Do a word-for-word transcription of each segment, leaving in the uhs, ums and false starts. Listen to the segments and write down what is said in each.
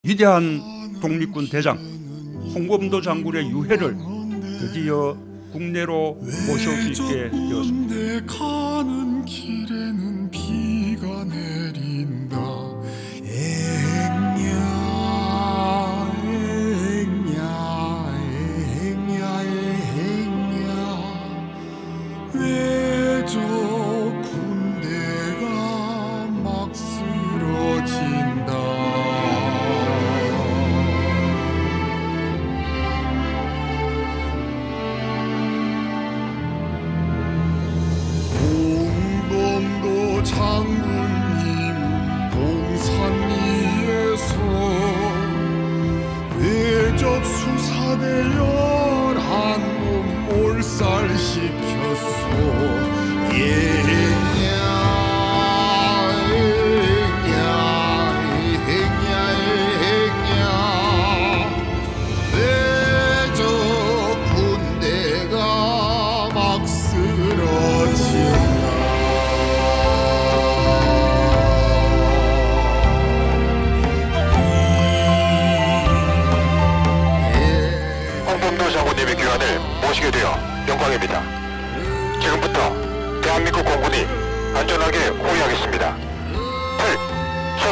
위대한 독립군 대장 홍범도 장군의 유해를 드디어 국내로 모실 수 있게 되었습니다. 가는 길에는 비가 내린다. 앵야 앵야 앵야 앵야 왜 저 군대가 막 쓰러진다. 장군님 동산 위에서 외적 수사대 열한 놈 몰살시켰소. 예냐 예냐 예냐 예냐 외적 군대가 막 쓰러진다. 장군님의 귀환을 모시게 되어 영광입니다. 지금부터 대한민국 공군이 안전하게 호위하겠습니다. 필수!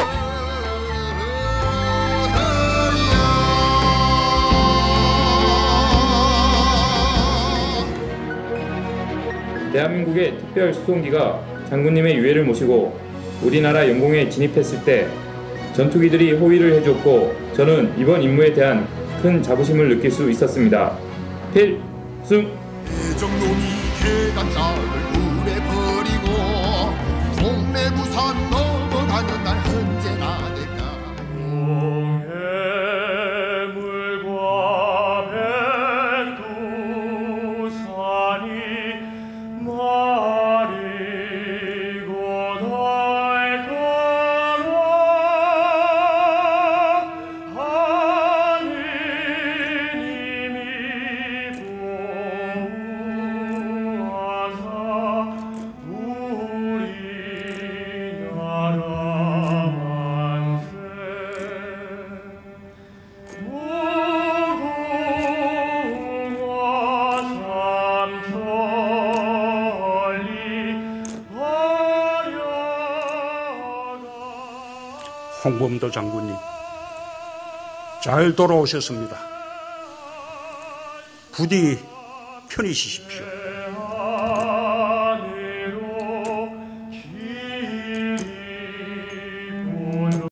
대한민국의 특별 수송기가 장군님의 유해를 모시고 우리나라 영공에 진입했을 때 전투기들이 호위를 해줬고 저는 이번 임무에 대한 큰 자부심을 느낄 수 있었습니다. 필승! 대정놈이 계단장을 물에 버리고 동네 부산 넘어가는 날 언제나 될까. 동해물과 백두산이 마리고 닳도록 홍범도 장군님, 잘 돌아오셨습니다. 부디 편히 쉬십시오.